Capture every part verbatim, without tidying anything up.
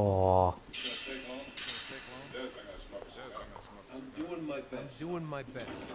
Oh. I'm doing my best. Doing my best.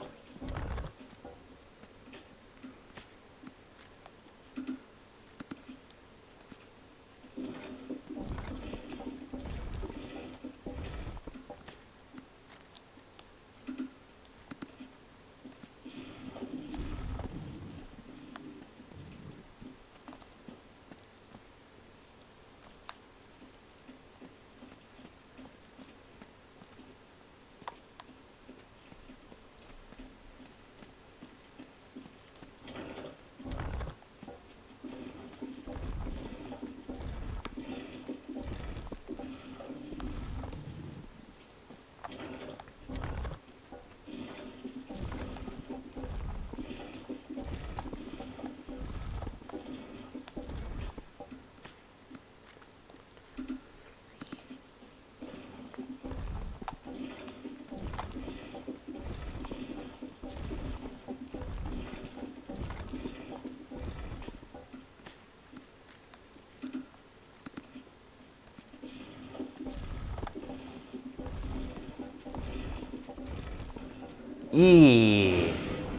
E.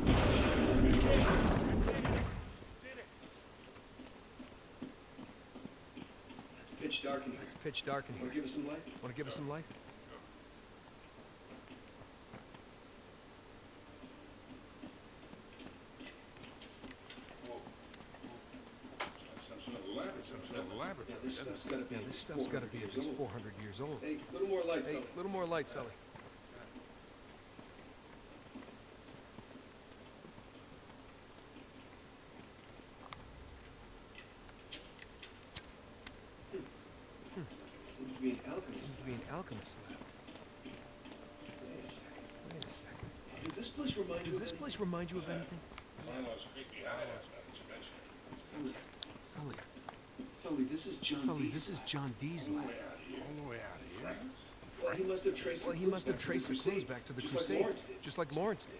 It's pitch dark in here. It's pitch dark in Want here. to give us some light? Want to give us some light? Yeah, this stuff's got to be. Yeah, this stuff's got to be at least four hundred years old. Hey, a little more light, Hey, Sully. a little more light, Sully. Seems to be an alchemist. Seems to be an alchemist lab. Wait a second. Wait a second. Does this place remind you Does of this anything? place remind you of anything? Sully. Sully. Sully, this is John Sully, Dee's this is lab. John Dee's lab. All the way out of here. Well, he must have traced Well, the he clues must have back to traced the clues Crusades, back to the just like Crusades, Lawrence did. just like Lawrence did.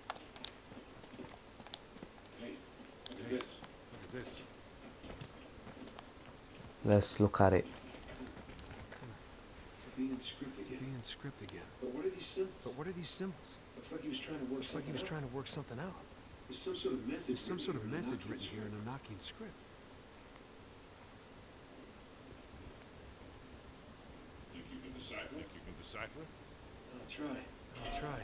Hey, look at this. Look at this. Let's look at it. Sabian script again. Sabian script again. But what are these symbols? But what are these symbols? Looks like he was trying to work Looks like he was something trying to work something out. out. There's some sort of message. There's some written sort of here in message Anakian written here in script. Anakian script. Think you can decipher? Think you can decipher? I'll try. I'll try.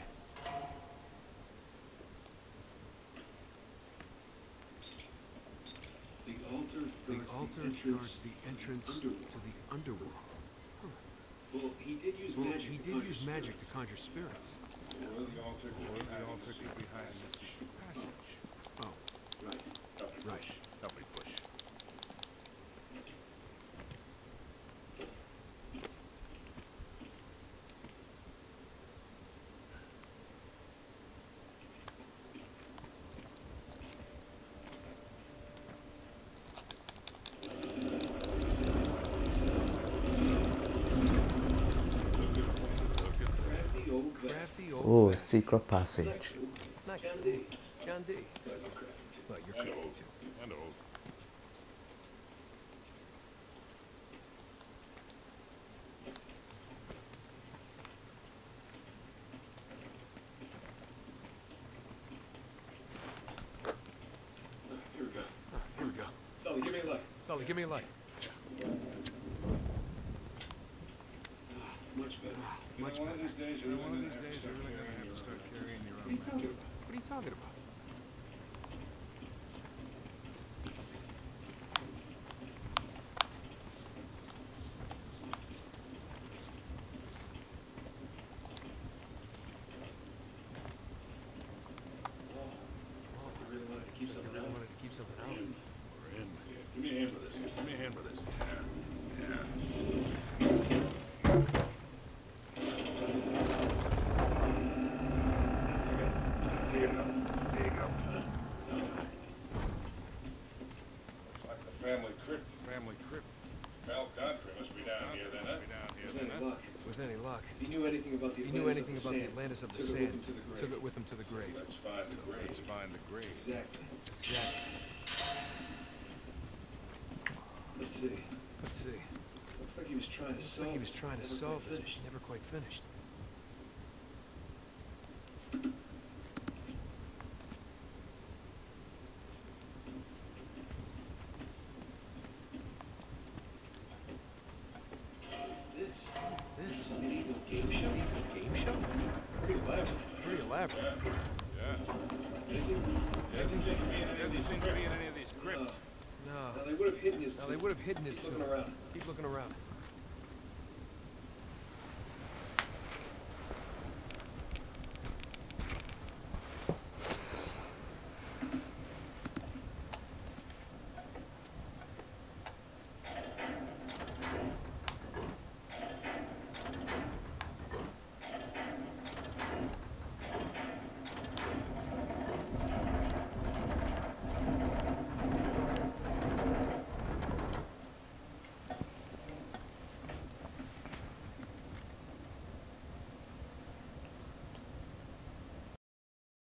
The altar The guards altar the entrance guards the entrance to the underworld. to the underworld. Well, he did use Well, magic he to did conjure use magic to spirits. conjure spirits. Or the altar could Or be the hiding altar this could be hiding this passage. secret passage. Oh, Right. Help me right. push. Help me push. Crafty old vest. Crafty old Oh, vest. secret passage. Not John John D. D. John D. But you're crafty too. But you're And crafty old. too. And old. Ah, here we go. Ah, here we go. Sully, give me a light. Sully, give me a light. Ah, much better. You Much know, one of better. these days, You you're know, one of really these gonna days, you're really gonna have to start carrying your What are own you talking backpack. about? What are you talking about? Looks like you really wanted to keep So you something really out. wanted to keep something out. We're in. Give me a hand with this. Give me a hand with this. Yeah. Yeah. Big enough. There you go. Looks like the family crypt. Family crypt. Val Godfrey must be down here then, huh? Be down here With then, any huh? luck. With any luck. If he knew anything about the He knew anything about the Sands, Atlantis of the took it with him Sands. to the grave. Took it with him to the grave. Let's find the So grave. let's find the grave. Exactly. Exactly. Let's see. Let's see. Looks like he was trying to Looks solve like he was this, trying to never solve quite this, finished. but never quite finished. What is this? What is this? An illegal game show? A game show? Pretty elaborate. Pretty elaborate. Yeah. Anything? Doesn't seem to be in any of Doesn't these seem to be in crypts. any of these No. crypts. Now No. they would have hidden his Now they would have hidden his Keep tomb. looking around. Keep looking around.